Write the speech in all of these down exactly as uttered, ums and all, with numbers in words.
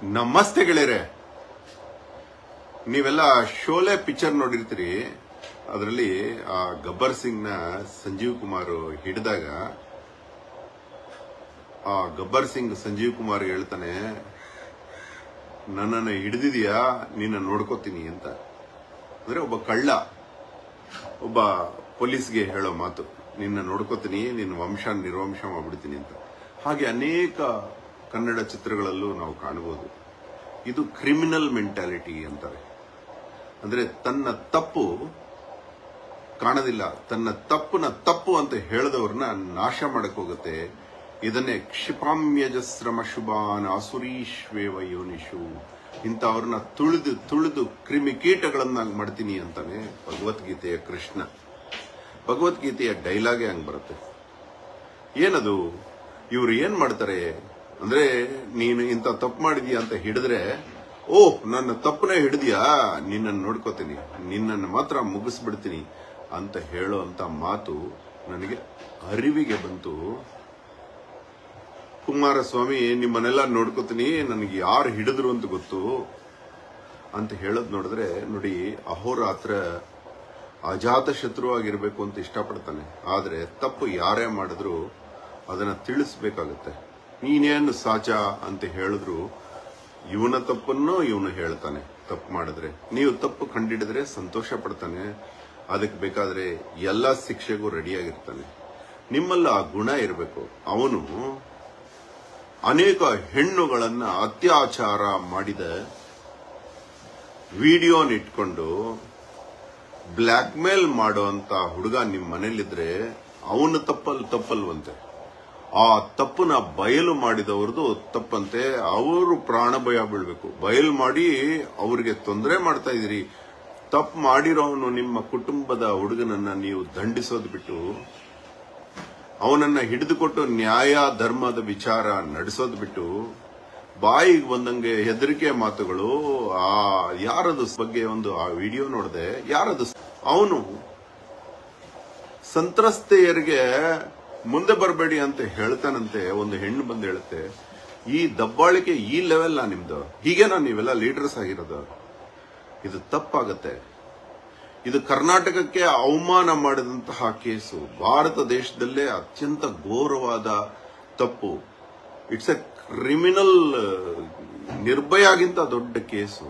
ನಮಸ್ತೆ ಗೆಳೆಯರೆ, ನೀವೆಲ್ಲ ಶೋಲೆ ಪಿಕ್ಚರ್ ನೋಡಿರ್ತೀರಿ. ಅದರಲ್ಲಿ ಆ ಗಬ್ಬರ್ ಸಿಂಗ್ ನ ಸಂಜೀವ್ ಕುಮಾರ್ ಹಿಡಿದಾಗ ಆ ಗಬ್ಬರ್ ಸಿಂಗ್ ಸಂಜೀವ್ ಕುಮಾರ್ ಹೇಳ್ತಾನೆ, ನನ್ನನ್ನು ಹಿಡಿದಿದ್ಯಾ, ನಿನ್ನ ನೋಡ್ಕೋತೀನಿ ಅಂತ. ಅಂದ್ರೆ ಒಬ್ಬ ಕಳ್ಳ ಒಬ್ಬ ಪೊಲೀಸ್ಗೆ ಹೇಳೋ ಮಾತು, ನಿನ್ನ ನೋಡ್ಕೋತೀನಿ, ನಿನ್ನ ವಂಶ ನಿರ್ವಂಶ ಮಾಡ್ಬಿಡ್ತೀನಿ ಅಂತ. ಹಾಗೆ ಅನೇಕ ಕನ್ನಡ ಚಿತ್ರಗಳಲ್ಲೂ ನಾವು ಕಾಣಬಹುದು. ಇದು ಕ್ರಿಮಿನಲ್ ಮೆಂಟಾಲಿಟಿ ಅಂತಾರೆ. ಅಂದ್ರೆ ತನ್ನ ತಪ್ಪು ಕಾಣೋದಿಲ್ಲ, ತನ್ನ ತಪ್ಪನ ತಪ್ಪು ಅಂತ ಹೇಳಿದವ್ರನ್ನ ನಾಶ ಮಾಡಕ್ ಹೋಗುತ್ತೆ. ಇದನ್ನೇ ಕ್ಷಿಪಾಮ್ಯಜಸ್ರಮ ಶುಭಾನ್ ಆಸುರೀಶ್ವೇವ ಯೋನಿಷು, ಇಂಥವ್ರನ್ನ ತುಳಿದು ತುಳಿದು ಕ್ರಿಮಿಕೀಟಗಳನ್ನಾಗಿ ಮಾಡ್ತೀನಿ ಅಂತಾನೆ ಭಗವದ್ಗೀತೆಯ ಕೃಷ್ಣ. ಭಗವದ್ಗೀತೆಯ ಡೈಲಾಗೆ ಹಂಗ್ ಬರುತ್ತೆ. ಏನದು, ಇವ್ರು ಏನ್ ಮಾಡ್ತಾರೆ ಅಂದ್ರೆ, ನೀನು ಇಂಥ ತಪ್ಪು ಮಾಡಿದ್ಯಾ ಅಂತ ಹಿಡಿದ್ರೆ, ಓಹ್ ನನ್ನ ತಪ್ಪನೇ ಹಿಡಿದ್ಯಾ, ನಿನ್ನನ್ನು ನೋಡ್ಕೋತೀನಿ, ನಿನ್ನನ್ನು ಮಾತ್ರ ಮುಗಿಸ್ಬಿಡ್ತೀನಿ ಅಂತ ಹೇಳೋ ಅಂತ ಮಾತು ನನಗೆ ಅರಿವಿಗೆ ಬಂತು. ಕುಮಾರಸ್ವಾಮಿ ನಿಮ್ಮನ್ನೆಲ್ಲ ನೋಡ್ಕೋತೀನಿ, ನನಗೆ ಯಾರು ಹಿಡಿದ್ರು ಅಂತ ಗೊತ್ತು ಅಂತ ಹೇಳೋದ್ ನೋಡಿದ್ರೆ, ನೋಡಿ, ಅಹೋರಾತ್ರ ಅಜಾತ ಶತ್ರು ಆಗಿರ್ಬೇಕು ಅಂತ ಇಷ್ಟಪಡ್ತಾನೆ. ಆದ್ರೆ ತಪ್ಪು ಯಾರೇ ಮಾಡಿದ್ರು ಅದನ್ನ ತಿಳಿಸ್ಬೇಕಾಗತ್ತೆ. ನೀನೇನು ಸಾಚ ಅಂತ ಹೇಳಿದ್ರು ಇವನ ತಪ್ಪನ್ನು ಇವನು ಹೇಳ್ತಾನೆ. ತಪ್ಪು ಮಾಡಿದ್ರೆ, ನೀವು ತಪ್ಪು ಕಂಡಿಡಿದ್ರೆ ಸಂತೋಷ ಪಡ್ತಾನೆ. ಅದಕ್ಕೆ ಬೇಕಾದ್ರೆ ಎಲ್ಲಾ ಶಿಕ್ಷೆಗೂ ರೆಡಿಯಾಗಿರ್ತಾನೆ. ನಿಮ್ಮಲ್ಲ ಆ ಗುಣ ಇರಬೇಕು. ಅವನು ಅನೇಕ ಹೆಣ್ಣುಗಳನ್ನ ಅತ್ಯಾಚಾರ ಮಾಡಿದ ವಿಡಿಯೋನಿಟ್ಕೊಂಡು ಬ್ಲ್ಯಾಕ್ ಮೇಲ್ ಮಾಡುವಂತ ಹುಡುಗ ನಿಮ್ಮ ಮನೇಲಿದ್ರೆ ಅವನ ತಪ್ಪಲ್ ತಪ್ಪಲ್ವಂತೆ. ಆ ತಪ್ಪನ್ನ ಬಯಲು ಮಾಡಿದವ್ರದ್ದು ತಪ್ಪಂತೆ. ಅವರು ಪ್ರಾಣ ಭಯ ಬೀಳ್ಬೇಕು. ಬಯಲು ಮಾಡಿ ಅವ್ರಿಗೆ ತೊಂದರೆ ಮಾಡ್ತಾ ಇದೀರಿ. ತಪ್ಪು ಮಾಡಿರೋನು ನಿಮ್ಮ ಕುಟುಂಬದ ಹುಡುಗನನ್ನ ನೀವು ದಂಡಿಸೋದು ಬಿಟ್ಟು ಅವನನ್ನ ಹಿಡಿದುಕೊಟ್ಟು ನ್ಯಾಯ ಧರ್ಮದ ವಿಚಾರ ನಡೆಸೋದು ಬಿಟ್ಟು ಬಾಯಿಗೆ ಬಂದಂಗೆ ಹೆದರಿಕೆ ಮಾತುಗಳು. ಆ ಯಾರದು ಬಗ್ಗೆ ಒಂದು ಆ ವಿಡಿಯೋ ನೋಡಿದೆ, ಯಾರದು, ಅವನು ಸಂತ್ರಸ್ತೆಯರಿಗೆ ಮುಂದೆ ಬರಬೇಡಿ ಅಂತ ಹೇಳ್ತಾನಂತೆ. ಒಂದು ಹೆಣ್ಣು ಬಂದು ಹೇಳುತ್ತೆ, ಈ ದಬ್ಬಾಳಿಕೆ ಈ ಲೆವೆಲ್ ನಾ ನಿಮ್ದು, ಹೀಗೇನಾ ನೀವೆಲ್ಲ ಲೀಡರ್ಸ್ ಆಗಿರೋದು? ಇದು ತಪ್ಪಾಗತ್ತೆ. ಇದು ಕರ್ನಾಟಕಕ್ಕೆ ಅವಮಾನ ಮಾಡಿದಂತಹ ಕೇಸು. ಭಾರತ ದೇಶದಲ್ಲೇ ಅತ್ಯಂತ ಘೋರವಾದ ತಪ್ಪು. ಇಟ್ಸ್ ಎ ಕ್ರಿಮಿನಲ್, ನಿರ್ಭಯಾಗಿಂತ ದೊಡ್ಡ ಕೇಸು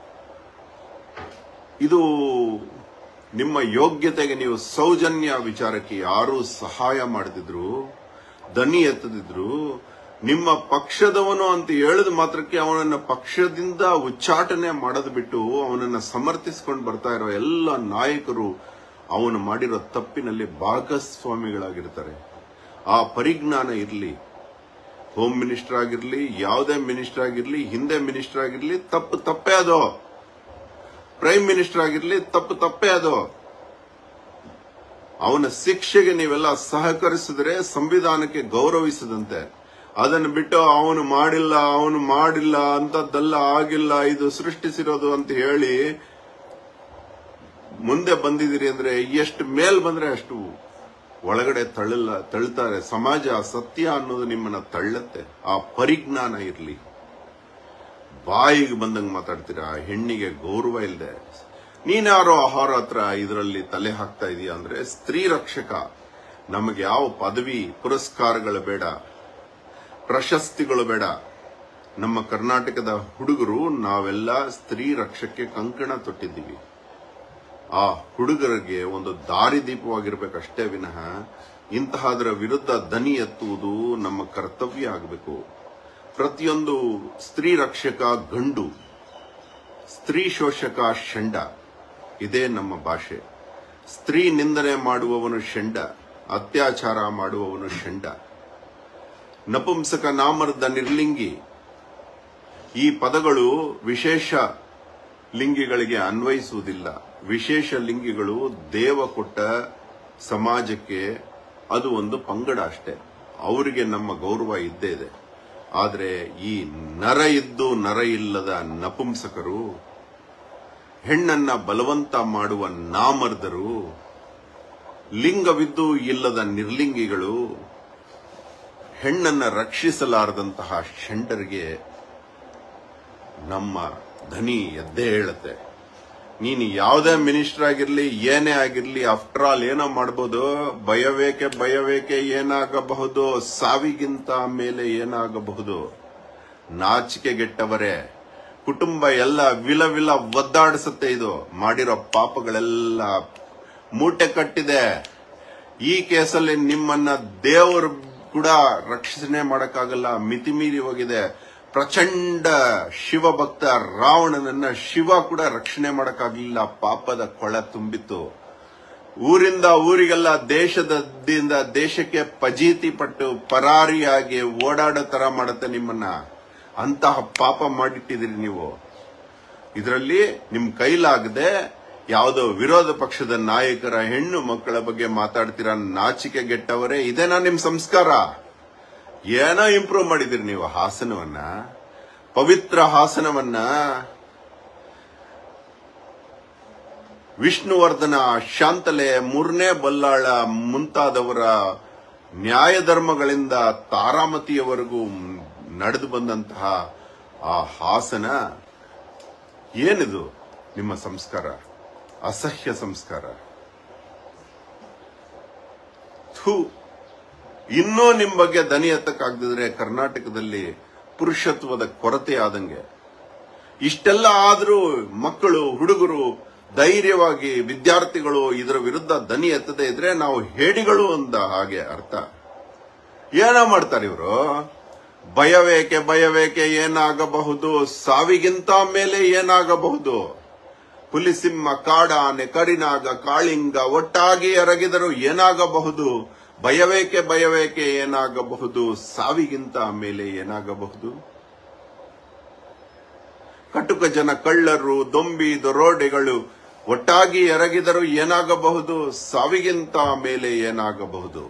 ಇದು. ನಿಮ್ಮ ಯೋಗ್ಯತೆಗೆ ನೀವು ಸೌಜನ್ಯ ವಿಚಾರಕ್ಕೆ ಯಾರು ಸಹಾಯ ಮಾಡದಿದ್ರು, ದನಿ ಎತ್ತದಿದ್ರು, ನಿಮ್ಮ ಪಕ್ಷದವನು ಅಂತ ಹೇಳಿದ ಮಾತ್ರಕ್ಕೆ ಅವನನ್ನ ಪಕ್ಷದಿಂದ ಉಚ್ಚಾಟನೆ ಮಾಡೋದು ಬಿಟ್ಟು ಅವನನ್ನ ಸಮರ್ಥಿಸಿಕೊಂಡು ಬರ್ತಾ ಇರೋ ಎಲ್ಲ ನಾಯಕರು ಅವನು ಮಾಡಿರೋ ತಪ್ಪಿನಲ್ಲಿ ಭಾಗಸ್ವಾಮಿಗಳಾಗಿರ್ತಾರೆ. ಆ ಪರಿಜ್ಞಾನ ಇರಲಿ. ಹೋಮ್ ಮಿನಿಸ್ಟರ್ ಆಗಿರ್ಲಿ, ಯಾವುದೇ ಮಿನಿಸ್ಟರ್ ಆಗಿರ್ಲಿ, ಹಿಂದೆ ಮಿನಿಸ್ಟರ್ ಆಗಿರ್ಲಿ, ತಪ್ಪು ತಪ್ಪೇ ಅದು. ಪ್ರೈಮ್ ಮಿನಿಸ್ಟರ್ ಆಗಿರ್ಲಿ, ತಪ್ಪು ತಪ್ಪೇ ಅದು. ಅವನ ಶಿಕ್ಷೆಗೆ ನೀವೆಲ್ಲ ಸಹಕರಿಸಿದ್ರೆ ಸಂವಿಧಾನಕ್ಕೆ ಗೌರವಿಸದಂತೆ. ಅದನ್ನು ಬಿಟ್ಟು ಅವನು ಮಾಡಿಲ್ಲ, ಅವನು ಮಾಡಿಲ್ಲ, ಅಂತದ್ದೆಲ್ಲ ಆಗಿಲ್ಲ, ಇದು ಸೃಷ್ಟಿಸಿರೋದು ಅಂತ ಹೇಳಿ ಮುಂದೆ ಬಂದಿದ್ದೀರಿ ಅಂದ್ರೆ ಎಷ್ಟು ಮೇಲ್ ಬಂದ್ರೆ ಅಷ್ಟು ಒಳಗಡೆ ತಳ್ಳಲ್ಲ ತಳ್ತಾರೆ. ಸಮಾಜ ಸತ್ಯ ಅನ್ನೋದು ನಿಮ್ಮನ್ನ ತಳ್ಳತ್ತೆ. ಆ ಪರಿಜ್ಞಾನ ಇರಲಿ. ಬಾಯಿಗೆ ಬಂದಂಗೆ ಮಾತಾಡ್ತೀರಾ, ಹೆಣ್ಣಿಗೆ ಗೌರವ ಇಲ್ಲದೆ. ನೀನ್ಯಾರೋ ಆಹಾರ ಹತ್ರ ಇದರಲ್ಲಿ ತಲೆ ಹಾಕ್ತಾ ಇದೀಯ ಅಂದ್ರೆ, ಸ್ತ್ರೀ ರಕ್ಷಕ. ನಮಗೆ ಯಾವ ಪದವಿ ಪುರಸ್ಕಾರಗಳು ಬೇಡ, ಪ್ರಶಸ್ತಿಗಳು ಬೇಡ. ನಮ್ಮ ಕರ್ನಾಟಕದ ಹುಡುಗರು ನಾವೆಲ್ಲ ಸ್ತ್ರೀ ರಕ್ಷಕ್ಕೆ ಕಂಕಣ ತೊಟ್ಟಿದ್ದೀವಿ. ಆ ಹುಡುಗರಿಗೆ ಒಂದು ದಾರಿದೀಪವಾಗಿರ್ಬೇಕಷ್ಟೇ ವಿನಃ ಇಂತಹದರ ವಿರುದ್ಧ ದನಿ ಎತ್ತುವುದು ನಮ್ಮ ಕರ್ತವ್ಯ ಆಗಬೇಕು. ಪ್ರತಿಯೊಂದು ಸ್ತ್ರೀ ರಕ್ಷಕ ಗಂಡು, ಸ್ತ್ರೀ ಶೋಷಕ ಷಂಡ. ಇದೇ ನಮ್ಮ ಭಾಷೆ. ಸ್ತ್ರೀ ನಿಂದನೆ ಮಾಡುವವನು ಷಂಡ, ಅತ್ಯಾಚಾರ ಮಾಡುವವನು ಷಂಡ. ನಪುಂಸಕ, ನಾಮರ್ದ, ನಿರ್ಲಿಂಗಿ ಈ ಪದಗಳು ವಿಶೇಷ ಲಿಂಗಿಗಳಿಗೆ ಅನ್ವಯಿಸುವುದಿಲ್ಲ. ವಿಶೇಷ ಲಿಂಗಿಗಳು ದೇವ ಕೊಟ್ಟ ಸಮಾಜಕ್ಕೆ ಅದು ಒಂದು ಪಂಗಡ ಅಷ್ಟೇ. ಅವರಿಗೆ ನಮ್ಮ ಗೌರವ ಇದ್ದೇ ಇದೆ. ಆದರೆ ಈ ನರ ಇದ್ದು ನರ ಇಲ್ಲದ ನಪುಂಸಕರು, ಹೆಣ್ಣನ್ನ ಬಲವಂತ ಮಾಡುವ ನಾಮರ್ದರು, ಲಿಂಗವಿದ್ದು ಇಲ್ಲದ ನಿರ್ಲಿಂಗಿಗಳು, ಹೆಣ್ಣನ್ನ ರಕ್ಷಿಸಲಾರದಂತಹ ಷಂಡರಿಗೆ ನಮ್ಮ ಧ್ವನಿ ಎದ್ದೇ ಹೇಳುತ್ತೆ. ನೀನು ಯಾವುದೇ ಮಿನಿಸ್ಟರ್ ಆಗಿರ್ಲಿ, ಏನೇ ಆಗಿರ್ಲಿ, ಆಫ್ಟರ್ ಆಲ್ ಏನೋ ಮಾಡ್ಬೋದು. ಭಯವೇಕೆ ಭಯವೇಕೆ ಏನಾಗಬಹುದು, ಸಾವಿಗಿಂತ ಮೇಲೆ ಏನಾಗಬಹುದು. ನಾಚಿಕೆಗೆಟ್ಟವರೇ, ಕುಟುಂಬ ಎಲ್ಲ ವಿಲ ವಿಲ ಒದ್ದಾಡಿಸುತ್ತೆ. ಇದು ಮಾಡಿರೋ ಪಾಪಗಳೆಲ್ಲ ಮೂಟೆ ಕಟ್ಟಿದೆ. ಈ ಕೇಸಲ್ಲಿ ನಿಮ್ಮನ್ನ ದೇವರು ಕೂಡ ರಕ್ಷಣೆ ಮಾಡಕ್ಕಾಗಲ್ಲ, ಮಿತಿಮೀರಿ ಹೋಗಿದೆ. ಪ್ರಚಂಡ ಶಿವಭಕ್ತ ರಾವಣನನ್ನ ಶಿವ ಕೂಡ ರಕ್ಷಣೆ ಮಾಡಕ್ಕಾಗಲಿಲ್ಲ, ಪಾಪದ ಕೊಳ ತುಂಬಿತ್ತು. ಊರಿಂದ ಊರಿಗೆಲ್ಲ, ದೇಶದಿಂದ ದೇಶಕ್ಕೆ ಫಜೀತಿ ಪಟ್ಟು ಪರಾರಿಯಾಗಿ ಓಡಾಡೋ ತರ ಮಾಡುತ್ತೆ ನಿಮ್ಮನ್ನ. ಅಂತಹ ಪಾಪ ಮಾಡಿಟ್ಟಿದ್ದೀರಿ ನೀವು. ಇದರಲ್ಲಿ ನಿಮ್ ಕೈಲಾಗದೆ ಯಾವುದೋ ವಿರೋಧ ಪಕ್ಷದ ನಾಯಕರ ಹೆಣ್ಣು ಮಕ್ಕಳ ಬಗ್ಗೆ ಮಾತಾಡ್ತೀರಾ. ನಾಚಿಕೆಗೆಟ್ಟವರೇ, ಇದೇನಾ ನಿಮ್ ಸಂಸ್ಕಾರ? ಏನೋ ಇಂಪ್ರೂವ್ ಮಾಡಿದಿರಿ ನೀವು ಹಾಸನವನ್ನ, ಪವಿತ್ರ ಹಾಸನವನ್ನ. ವಿಷ್ಣುವರ್ಧನ, ಶಾಂತಲೆ, ಮೂರನೇ ಬಲ್ಲಾಳ ಮುಂತಾದವರ ನ್ಯಾಯಧರ್ಮಗಳಿಂದ ತಾರಾಮತಿಯವರೆಗೂ ನಡೆದು ಬಂದಂತಹ ಆ ಹಾಸನ, ಏನಿದು ನಿಮ್ಮ ಸಂಸ್ಕಾರ? ಅಸಹ್ಯ ಸಂಸ್ಕಾರ. ಥೂ. ಇನ್ನೂ ನಿಮ್ ಬಗ್ಗೆ ದನಿ ಎತ್ತಕ್ಕಾಗದಿದ್ರೆ ಕರ್ನಾಟಕದಲ್ಲಿ ಪುರುಷತ್ವದ ಕೊರತೆ ಆದಂಗೆ. ಇಷ್ಟೆಲ್ಲ ಆದ್ರೂ ಮಕ್ಕಳು, ಹುಡುಗರು ಧೈರ್ಯವಾಗಿ, ವಿದ್ಯಾರ್ಥಿಗಳು ಇದರ ವಿರುದ್ಧ ದನಿ ಎತ್ತದೇ ಇದ್ರೆ ನಾವು ಹೇಡಿಗಳು ಅಂದ ಹಾಗೆ ಅರ್ಥ. ಏನೋ ಮಾಡ್ತಾರೆ ಇವರು. ಭಯವೇಕೆ ಭಯವೇಕೆ ಏನಾಗಬಹುದು, ಸಾವಿಗಿಂತ ಮೇಲೆ ಏನಾಗಬಹುದು. ಹುಲಿಸಿಂಹ, ಕಾಡಾನೆ, ಕರಿನಾಗ, ಕಾಳಿಂಗ ಒಟ್ಟಾಗಿ ಎರಗಿದರು ಏನಾಗಬಹುದು. ಭಯವೇಕೆ ಭಯವೇಕೆ ಏನಾಗಬಹುದು, ಸಾವಿಗಿಂತ ಮೇಲೆ ಏನಾಗಬಹುದು. ಕಟುಕ ಜನ, ಕಳ್ಳರು, ದೊಂಬಿ ದರೋಡೆಗಳು ಒಟ್ಟಾಗಿ ಎರಗಿದರು ಏನಾಗಬಹುದು, ಸಾವಿಗಿಂತ ಮೇಲೆ ಏನಾಗಬಹುದು.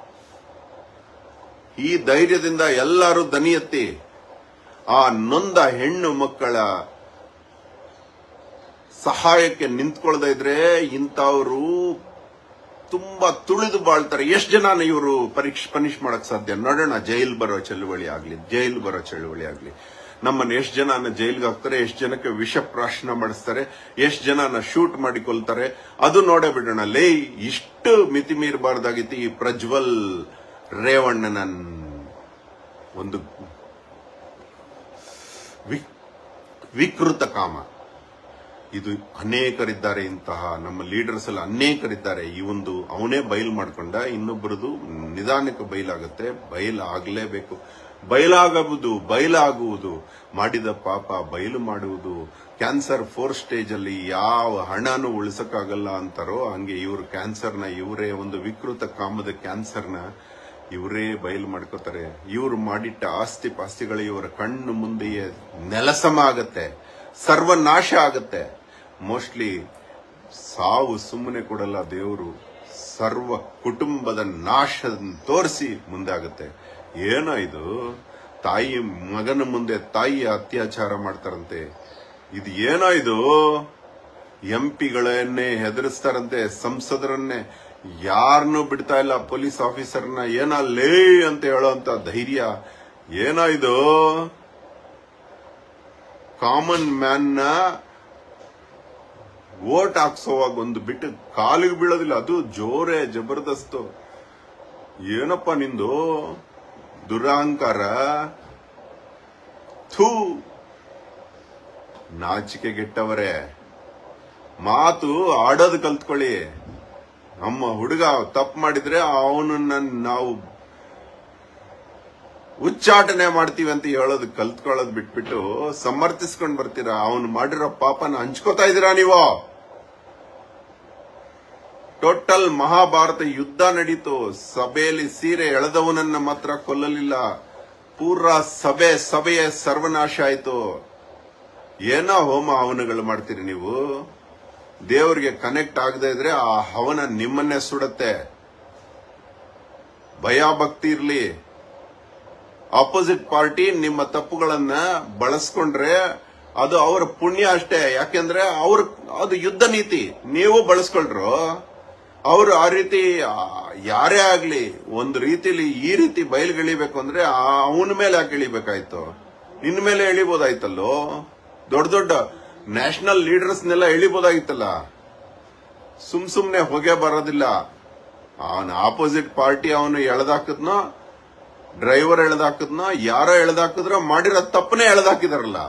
ಈ ಧೈರ್ಯದಿಂದ ಎಲ್ಲರೂ ದನಿ ಎತ್ತಿ ಆ ನೊಂದ ಹೆಣ್ಣು ಮಕ್ಕಳ ಸಹಾಯಕ್ಕೆ ನಿಂತ್ಕೊಳ್ಳದೇ ಇದ್ರೆ ಇಂಥವ್ರು ತುಂಬಾ ತುಳಿದು ಬಾಳ್ತಾರೆ. ಎಷ್ಟು ಜನ ಇವರು ಪರೀಕ್ಷೆ ಪನಿಷ್ ಮಾಡಕ್ ಸಾಧ್ಯ? ನೋಡೋಣ. ಜೈಲ್ ಬರೋ ಚಳುವಳಿ ಆಗ್ಲಿ, ಜೈಲ್ ಬರೋ ಚಳುವಳಿ ಆಗ್ಲಿ. ನಮ್ಮನ್ನ ಎಷ್ಟು ಜನನ ಜೈಲ್ಗೆ ಹಾಕ್ತಾರೆ, ಎಷ್ಟು ಜನಕ್ಕೆ ವಿಷ ಪ್ರಾಶನ ಮಾಡಿಸ್ತಾರೆ, ಎಷ್ಟು ಜನನ ಶೂಟ್ ಮಾಡಿಕೊಳ್ತಾರೆ, ಅದು ನೋಡೇ ಬಿಡೋಣ. ಲೇ, ಇಷ್ಟು ಮಿತಿ ಮೀರಬಾರ್ದಾಗಿತ್ತು ಈ ಪ್ರಜ್ವಲ್ ರೇವಣ್ಣನ ಒಂದು ವಿಕೃತ ಕಾಮ. ಇದು ಅನೇಕರಿದ್ದಾರೆ, ಇಂತಹ ನಮ್ಮ ಲೀಡರ್ಸ್ ಎಲ್ಲ ಅನೇಕರಿದ್ದಾರೆ. ಈ ಒಂದು ಅವನೇ ಬಯಲು ಮಾಡ್ಕೊಂಡ, ಇನ್ನೊಬ್ಬರದು ನಿಧಾನಕ್ಕೆ ಬಯಲಾಗುತ್ತೆ. ಬಯಲಾಗಲೇಬೇಕು. ಬಯಲಾಗುವುದು ಬಯಲಾಗುವುದು ಮಾಡಿದ ಪಾಪ ಬಯಲು ಮಾಡುವುದು. ಕ್ಯಾನ್ಸರ್ ಫೋರ್ ಸ್ಟೇಜ್ ಅಲ್ಲಿ ಯಾವ ಹಣನೂ ಉಳಿಸಕ್ಕಾಗಲ್ಲ ಅಂತಾರೋ ಹಂಗೆ ಇವರು ಕ್ಯಾನ್ಸರ್ನ, ಇವರೇ ಒಂದು ವಿಕೃತ ಕಾಮದ ಕ್ಯಾನ್ಸರ್ನ ಇವರೇ ಬಯಲು ಮಾಡ್ಕೋತಾರೆ. ಇವರು ಮಾಡಿಟ್ಟ ಆಸ್ತಿ ಪಾಸ್ತಿಗಳು ಇವರ ಕಣ್ಣು ಮುಂದೆಯೇ ನೆಲಸಮ ಆಗತ್ತೆ, ಸರ್ವನಾಶ ಆಗತ್ತೆ. ಮೋಸ್ಟ್ಲಿ ಸಾವು ಸುಮ್ಮನೆ ಕೊಡಲ್ಲ ದೇವರು, ಸರ್ವ ಕುಟುಂಬದ ನಾಶ ತೋರಿಸಿ ಮುಂದೆ ಆಗತ್ತೆ. ಏನೋ ಇದು, ತಾಯಿ ಮಗನ ಮುಂದೆ ತಾಯಿ ಅತ್ಯಾಚಾರ ಮಾಡ್ತಾರಂತೆ. ಇದು ಏನೋ ಇದು, ಎಂ ಪಿಗಳನ್ನೇ ಹೆದರಿಸ್ತಾರಂತೆ, ಸಂಸದರನ್ನೇ, ಯಾರನ್ನೂ ಬಿಡ್ತಾ ಇಲ್ಲ, ಪೊಲೀಸ್ ಆಫೀಸರ್ನ ಏನ ಲೇ ಅಂತ ಹೇಳೋಂತ ಧೈರ್ಯ. ಏನೋ ಇದು, ಕಾಮನ್ ಮ್ಯಾನ್ ನ ವೋಟ್ ಹಾಕ್ಸೋವಾಗ ಒಂದು ಬಿಟ್ಟು ಕಾಲಿಗೆ ಬೀಳೋದಿಲ್ಲ, ಅದು ಜೋರೇ ಜಬರ್ದಸ್ತು. ಏನಪ್ಪ ನಿಂದು ದುರಹಂಕಾರ. ಥೂ, ನಾಚಿಕೆಗೆಟ್ಟವರೇ. ಮಾತು ಆಡೋದು ಕಲ್ತ್ಕೊಳ್ಳಿ. ನಮ್ಮ ಹುಡುಗ ತಪ್ಪು ಮಾಡಿದ್ರೆ ಅವನನ್ನ ನಾವು ಉಚ್ಚಾಟನೆ ಮಾಡ್ತೀವಿ ಅಂತ ಹೇಳೋದು ಕಲ್ತ್ಕೊಳ್ಳೋದು ಬಿಟ್ಬಿಟ್ಟು ಸಮರ್ಥಿಸ್ಕೊಂಡ್ ಬರ್ತೀರಾ. ಅವನು ಮಾಡಿರೋ ಪಾಪನ ಹಂಚ್ಕೋತಾ ಇದ್ದೀರಾ ನೀವು. ಟೋಟಲ್ ಮಹಾಭಾರತ ಯುದ್ಧ ನಡೀತು. ಸಭೆಯಲ್ಲಿ ಸೀರೆ ಎಳೆದವನನ್ನ ಮಾತ್ರ ಕೊಲ್ಲಲಿಲ್ಲ, ಪೂರಾ ಸಭೆ ಸಭೆಯ ಸರ್ವನಾಶ ಆಯ್ತು. ಏನೋ ಹೋಮ ಹವನಗಳು ಮಾಡ್ತೀರಿ ನೀವು. ದೇವರಿಗೆ ಕನೆಕ್ಟ್ ಆಗದೆ ಇದ್ರೆ ಆ ಹವನ ನಿಮ್ಮನ್ನೇ ಸುಡತ್ತೆ. ಭಯ ಭಕ್ತಿ ಇರ್ಲಿ. ಆಪೋಸಿಟ್ ಪಾರ್ಟಿ ನಿಮ್ಮ ತಪ್ಪುಗಳನ್ನ ಬಳಸ್ಕೊಂಡ್ರೆ ಅದು ಅವರ ಪುಣ್ಯ ಅಷ್ಟೇ. ಯಾಕೆಂದ್ರೆ ಅವ್ರ ಅದು ಯುದ್ಧ ನೀತಿ. ನೀವು ಬಳಸ್ಕೊಳ್ರು, ಅವರು ಆ ರೀತಿ ಯಾರೇ ಆಗ್ಲಿ ಒಂದು ರೀತಿಲಿ ಈ ರೀತಿ ಬಯಲ್ಗಿಳಿಬೇಕು ಅಂದ್ರೆ ಅವನ ಮೇಲೆ ಯಾಕೆ ಇಳಿಬೇಕಾಯ್ತು? ನಿನ್ನ ಮೇಲೆ ಇಳಿಬೋದಾಯ್ತಲ್ಲೋ. ದೊಡ್ಡ ದೊಡ್ಡ ನ್ಯಾಷನಲ್ ಲೀಡರ್ಸ್ನೆಲ್ಲ ಎಳಿಬೋದಾಗಿತ್ತಲ್ಲ. ಸುಮ್ ಸುಮ್ನೆ ಹೊಗೆ ಬರೋದಿಲ್ಲ. ಅವನ ಆಪೋಸಿಟ್ ಪಾರ್ಟಿ ಅವನು ಎಳೆದಾಕದ್ನ, ಡ್ರೈವರ್ ಎಳೆದಾಕದ್ನ, ಯಾರೋ ಎಳೆದಾಕಿದ್ರ ಮಾಡಿರೋ ತಪ್ಪನೇ ಎಳೆದಾಕಿದಾರಲ್ಲ.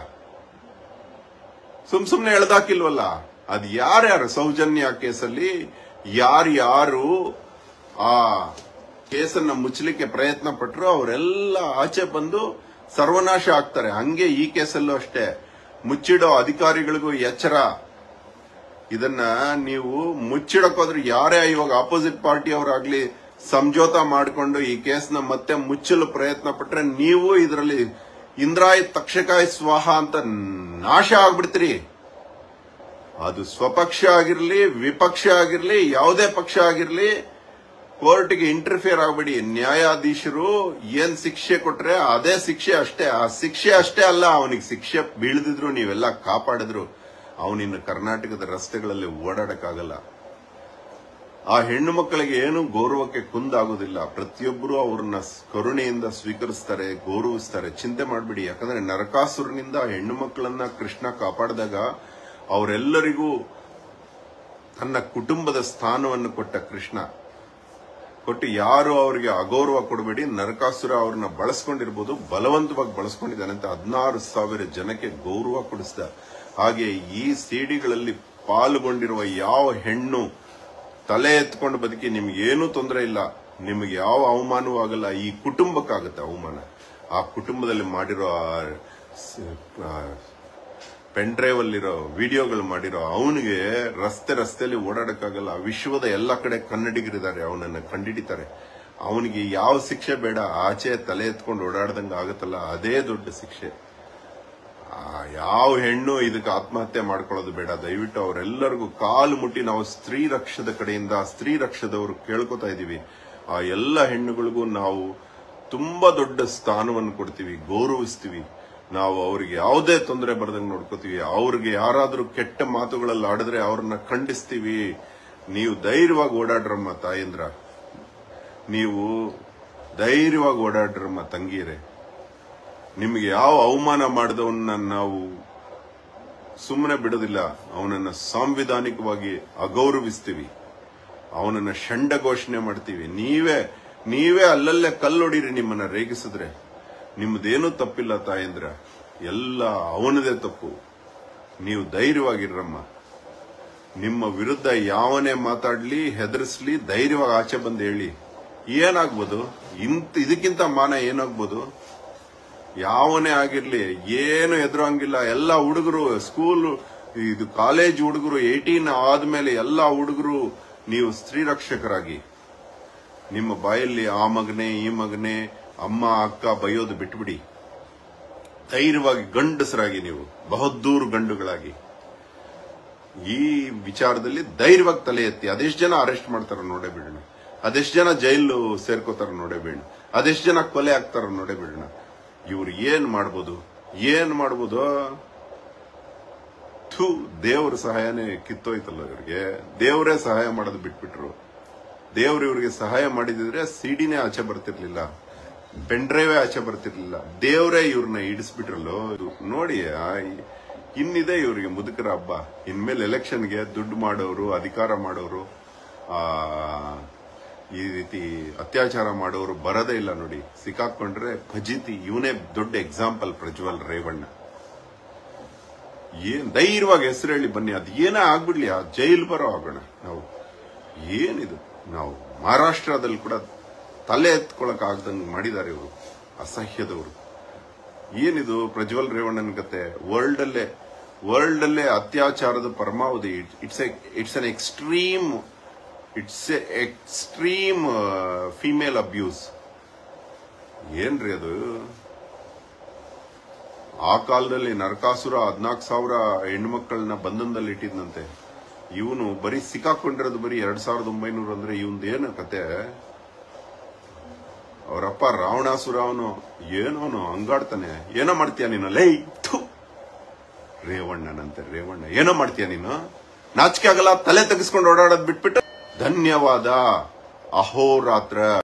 ಸುಮ್ ಸುಮ್ನೆ ಎಳೆದಾಕಿಲ್ವಲ್ಲ. ಅದ್ ಯಾರ್ಯಾರು ಸೌಜನ್ಯ ಕೇಸಲ್ಲಿ ಯಾರ್ಯಾರು ಆ ಕೇಸನ್ನ ಮುಚ್ಚಲಿಕ್ಕೆ ಪ್ರಯತ್ನ ಪಟ್ಟರು ಅವರೆಲ್ಲ ಆಚೆ ಬಂದು ಸರ್ವನಾಶ ಆಗ್ತಾರೆ. ಹಂಗೆ ಈ ಕೇಸಲ್ಲೂ ಅಷ್ಟೇ. ಮುಚ್ಚಿಡೋ ಅಧಿಕಾರಿಗಳಿಗೂ ಎಚ್ಚರ. ಇದನ್ನ ನೀವು ಮುಚ್ಚಿಡಕೋದ್ರೆ ಯಾರೇ ಇವಾಗ ಆಪೋಸಿಟ್ ಪಾರ್ಟಿ ಅವರಾಗ್ಲಿ ಸಂಜೋತ ಮಾಡಿಕೊಂಡು ಈ ಕೇಸ್ನ ಮತ್ತೆ ಮುಚ್ಚಲು ಪ್ರಯತ್ನ ಪಟ್ರೆ ನೀವು ಇದರಲ್ಲಿ ಇಂದ್ರಾಯ ತಕ್ಷಕಾಯ ಸ್ವಾಹ ಅಂತ ನಾಶ ಆಗ್ಬಿಡ್ತೀರಿ. ಅದು ಸ್ವಪಕ್ಷ ಆಗಿರ್ಲಿ, ವಿಪಕ್ಷ ಆಗಿರ್ಲಿ, ಯಾವುದೇ ಪಕ್ಷ ಆಗಿರ್ಲಿ, ಕೋರ್ಟ್ಗೆ ಇಂಟರ್ಫಿಯರ್ ಆಗಬೇಡಿ. ನ್ಯಾಯಾಧೀಶರು ಏನ್ ಶಿಕ್ಷೆ ಕೊಟ್ರೆ ಅದೇ ಶಿಕ್ಷೆ ಅಷ್ಟೇ. ಆ ಶಿಕ್ಷೆ ಅಷ್ಟೇ ಅಲ್ಲ, ಅವನಿಗೆ ಶಿಕ್ಷೆ ಬೀಳದಿದ್ರು ನೀವೆಲ್ಲ ಕಾಪಾಡಿದ್ರು ಅವನಿನ್ನು ಕರ್ನಾಟಕದ ರಸ್ತೆಗಳಲ್ಲಿ ಓಡಾಡಕ್ಕಾಗಲ್ಲ. ಆ ಹೆಣ್ಣು ಮಕ್ಕಳಿಗೆ ಏನು ಗೌರವಕ್ಕೆ ಕುಂದಾಗೋದಿಲ್ಲ. ಪ್ರತಿಯೊಬ್ಬರು ಅವ್ರನ್ನ ಕರುಣೆಯಿಂದ ಸ್ವೀಕರಿಸ್ತಾರೆ, ಗೌರವಿಸ್ತಾರೆ. ಚಿಂತೆ ಮಾಡಬೇಡಿ. ಯಾಕಂದ್ರೆ ನರಕಾಸುರನಿಂದ ಹೆಣ್ಣು ಮಕ್ಕಳನ್ನ ಕೃಷ್ಣ ಕಾಪಾಡಿದಾಗ ಅವರೆಲ್ಲರಿಗೂ ತನ್ನ ಕುಟುಂಬದ ಸ್ಥಾನವನ್ನು ಕೊಟ್ಟ ಕೃಷ್ಣ. ಕೊಟ್ಟು ಯಾರು ಅವರಿಗೆ ಅಗೌರವ ಕೊಡಬೇಡಿ. ನರಕಾಸುರ ಅವ್ರನ್ನ ಬಳಸ್ಕೊಂಡಿರ್ಬೋದು, ಬಲವಂತವಾಗಿ ಬಳಸ್ಕೊಂಡಿದ್ದಾನೆ ಅಂತ ಹದಿನಾರು ಸಾವಿರ ಜನಕ್ಕೆ ಗೌರವ ಕೊಡಿಸಿದ. ಹಾಗೆ ಈ ಸಿಡಿಗಳಲ್ಲಿ ಪಾಲ್ಗೊಂಡಿರುವ ಯಾವ ಹೆಣ್ಣು ತಲೆ ಎತ್ಕೊಂಡು ಬದುಕಿ ನಿಮ್ಗೇನೂ ತೊಂದರೆ ಇಲ್ಲ, ನಿಮಗೆ ಯಾವ ಅವಮಾನವೂ ಆಗಲ್ಲ. ಈ ಕುಟುಂಬಕ್ಕಾಗುತ್ತೆ ಅವಮಾನ. ಆ ಕುಟುಂಬದಲ್ಲಿ ಮಾಡಿರೋ ಪೆನ್ ಡ್ರೈವ್ ಅಲ್ಲಿರೋ ವಿಡಿಯೋಗಳು ಮಾಡಿರೋ ಅವನಿಗೆ ರಸ್ತೆ ರಸ್ತೆಯಲ್ಲಿ ಓಡಾಡಕ್ಕಾಗಲ್ಲ. ವಿಶ್ವದ ಎಲ್ಲ ಕಡೆ ಕನ್ನಡಿಗರಿದ್ದಾರೆ, ಅವನನ್ನ ಕಂಡಿಡಿತಾರೆ. ಅವನಿಗೆ ಯಾವ ಶಿಕ್ಷೆ ಬೇಡ, ಆಚೆ ತಲೆ ಎತ್ಕೊಂಡು ಓಡಾಡ್ದಂಗೆ ಆಗುತ್ತಲ್ಲ ಅದೇ ದೊಡ್ಡ ಶಿಕ್ಷೆ. ಯಾವ ಹೆಣ್ಣು ಇದಕ್ಕೆ ಆತ್ಮಹತ್ಯೆ ಮಾಡ್ಕೊಳ್ಳೋದು ಬೇಡ. ದಯವಿಟ್ಟು ಅವರೆಲ್ಲರಿಗೂ ಕಾಲು ಮುಟ್ಟಿ ನಾವು ಸ್ತ್ರೀ ರಕ್ಷದ ಕಡೆಯಿಂದ ಸ್ತ್ರೀ ರಕ್ಷದವರು ಕೇಳ್ಕೊತಾ ಇದೀವಿ. ಆ ಎಲ್ಲ ಹೆಣ್ಣುಗಳಿಗೂ ನಾವು ತುಂಬಾ ದೊಡ್ಡ ಸ್ಥಾನವನ್ನು ಕೊಡ್ತೀವಿ, ಗೌರವಿಸ್ತೀವಿ. ನಾವು ಅವ್ರಿಗೆ ಯಾವುದೇ ತೊಂದರೆ ಬರದಂಗೆ ನೋಡ್ಕೋತೀವಿ. ಅವ್ರಿಗೆ ಯಾರಾದ್ರೂ ಕೆಟ್ಟ ಮಾತುಗಳಲ್ಲಿ ಆಡಿದ್ರೆ ಅವ್ರನ್ನ ಖಂಡಿಸ್ತೀವಿ. ನೀವು ಧೈರ್ಯವಾಗಿ ಓಡಾಡ್ರಮ್ಮ ತಾಯಂದ್ರ, ನೀವು ಧೈರ್ಯವಾಗಿ ಓಡಾಡ್ರಮ್ಮ ತಂಗಿಯರೇ. ನಿಮಗೆ ಯಾವ ಅವಮಾನ ಮಾಡಿದವನ್ನ ನಾವು ಸುಮ್ಮನೆ ಬಿಡೋದಿಲ್ಲ. ಅವನನ್ನ ಸಾಂವಿಧಾನಿಕವಾಗಿ ಅಗೌರವಿಸ್ತೀವಿ, ಅವನನ್ನ ಷಂಡ ಘೋಷಣೆ ಮಾಡ್ತೀವಿ. ನೀವೇ ನೀವೇ ಅಲ್ಲಲ್ಲೇ ಕಲ್ಲೊಡೀರಿ ನಿಮ್ಮನ್ನ ರೇಗಿಸಿದ್ರೆ. ನಿಮ್ದೇನೂ ತಪ್ಪಿಲ್ಲ ತಾಯಂದ್ರ, ಎಲ್ಲ ಅವನದೇ ತಪ್ಪು. ನೀವು ಧೈರ್ಯವಾಗಿರ್ರಮ್ಮ. ನಿಮ್ಮ ವಿರುದ್ಧ ಯಾವನೇ ಮಾತಾಡ್ಲಿ, ಹೆದರ್ಸ್ಲಿ, ಧೈರ್ಯವಾಗಿ ಆಚೆ ಬಂದು ಹೇಳಿ. ಏನಾಗ್ಬೋದು? ಇಂತ ಇದಕ್ಕಿಂತ ಮಾನ ಏನಾಗ್ಬೋದು? ಯಾವನೇ ಆಗಿರ್ಲಿ, ಏನು ಎದುರಂಗಿಲ್ಲ. ಎಲ್ಲ ಹುಡುಗರು, ಸ್ಕೂಲ್ ಇದು ಕಾಲೇಜ್ ಹುಡುಗರು, ಏಟೀನ್ ಆದ್ಮೇಲೆ ಎಲ್ಲ ಹುಡುಗರು ನೀವು ಸ್ತ್ರೀ ರಕ್ಷಕರಾಗಿ ನಿಮ್ಮ ಬಾಯಲ್ಲಿ ಆ ಮಗನೇ ಈ ಮಗನೇ ಅಮ್ಮ ಅಕ್ಕ ಬೈಯೋದು ಬಿಟ್ಬಿಡಿ. ಧೈರ್ಯವಾಗಿ ಗಂಡಸರಾಗಿ ನೀವು ಬಹದ್ದೂರು ಗಂಡುಗಳಾಗಿ ಈ ವಿಚಾರದಲ್ಲಿ ಧೈರ್ಯವಾಗಿ ತಲೆ ಎತ್ತಿ. ಅದೆಷ್ಟು ಜನ ಅರೆಸ್ಟ್ ಮಾಡ್ತಾರ ನೋಡೇ ಬಿಡೋಣ, ಅದೆಷ್ಟು ಜನ ಜೈಲು ಸೇರ್ಕೋತಾರ ನೋಡೇ ಬಿಡೋಣ, ಅದೆಷ್ಟು ಜನ ಕೊಲೆ ಆಗ್ತಾರ ನೋಡೇ ಬಿಡೋಣ. ಇವ್ರು ಏನ್ ಮಾಡ್ಬೋದು ಏನ್ ಮಾಡ್ಬೋದು ಥೂ, ದೇವ್ರ ಸಹಾಯನೇ ಕಿತ್ತೋಯ್ತಲ್ಲ ಇವ್ರಿಗೆ. ದೇವರೇ ಸಹಾಯ ಮಾಡೋದು ಬಿಟ್ಬಿಟ್ರು. ದೇವ್ರು ಇವ್ರಿಗೆ ಸಹಾಯ ಮಾಡಿದಿದ್ರೆ ಸಿಡಿನೇ ಆಚೆ ಬರ್ತಿರ್ಲಿಲ್ಲ, ಪೆನ್ ಡ್ರೈವೇ ಆಚೆ ಬರ್ತಿರ್ಲಿಲ್ಲ. ದೇವರೇ ಇವ್ರನ್ನ ಇಡಿಸ್ಬಿಟ್ರಲ್ಲೋ. ನೋಡಿ, ಇನ್ನಿದೆ ಇವ್ರಿಗೆ ಮುದುಕರ ಹಬ್ಬ. ಇನ್ಮೇಲೆ ಎಲೆಕ್ಷನ್ಗೆ ದುಡ್ಡು ಮಾಡೋರು, ಅಧಿಕಾರ ಮಾಡೋರು, ಆ ಈ ರೀತಿ ಅತ್ಯಾಚಾರ ಮಾಡೋರು ಬರೋದೇ ಇಲ್ಲ ನೋಡಿ. ಸಿಕ್ಕಾಕೊಂಡ್ರೆ ಫಜೀತಿ. ಇವನೇ ದೊಡ್ಡ ಎಕ್ಸಾಂಪಲ್, ಪ್ರಜ್ವಲ್ ರೇವಣ್ಣ. ಏನ್ ಧೈರ್ಯವಾಗಿ ಹೆಸರು ಹೇಳಿ ಬನ್ನಿ. ಅದು ಏನೇ ಆಗ್ಬಿಡ್ಲಿ, ಆ ಜೈಲ್ ಬರೋ ಆಗೋಣ ನಾವು. ಏನಿದು, ನಾವು ಮಹಾರಾಷ್ಟ್ರದಲ್ಲಿ ಕೂಡ ತಲೆ ಎತ್ಕೊಳಕ್ ಆಗ್ದಂಗೆ ಮಾಡಿದ್ದಾರೆ ಇವರು, ಅಸಹ್ಯದವರು. ಏನಿದು ಪ್ರಜ್ವಲ್ ರೇವಣ್ಣನ ಕತೆ? ವರ್ಲ್ಡ್ ಅಲ್ಲೇ ವರ್ಲ್ಡ್ ಅಲ್ಲೇ ಅತ್ಯಾಚಾರದ ಪರಮಾವಧಿ. It's it's an extreme it's a extreme female abuse. ಏನ್ರಿ ಅದು? ಆ ಕಾಲದಲ್ಲಿ ನರಕಾಸುರ ಹದಿನಾಲ್ಕು ಸಾವಿರ ಹೆಣ್ಮಕ್ಕಳನ್ನ ಬಂಧನದಲ್ಲಿ ಇಟ್ಟಿದ್ದಂತೆ. ಇವನು ಬರೀ ಸಿಕ್ಕಾಕೊಂಡಿರೋದು ಬರೀ ಎರಡ್ ಸಾವಿರದ ಒಂಬೈನೂರು ಅಂದ್ರೆ ಇವನ್ದೇನು ಕತೆ? ಅವರಪ್ಪ ರಾವಣಾಸುರ, ಅವನು ಏನೋನು ಹಂಗಾಡ್ತಾನೆ. ಏನೋ ಮಾಡ್ತೀಯ ನೀನು? ಲೈ ರೇವಣ್ಣನಂತೆ ರೇವಣ್ಣ, ಏನೋ ಮಾಡ್ತೀಯ ನೀನು? ನಾಚಿಕೆ ಆಗಲ್ಲ? ತಲೆ ತೆಗೆಸ್ಕೊಂಡು ಓಡಾಡೋದ್ ಬಿಟ್ಬಿಟ್ಟು. ಧನ್ಯವಾದ. ಅಹೋರಾತ್ರ.